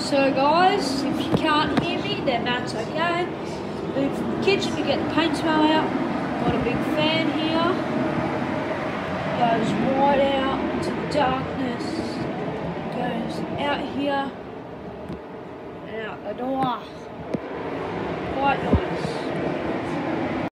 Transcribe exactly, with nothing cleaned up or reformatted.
So guys, if you can't hear me, then that's okay. Move from the kitchen to get the paint smell out. Got a big fan here. Goes right out into the darkness. Goes out here and out the door. Quite nice.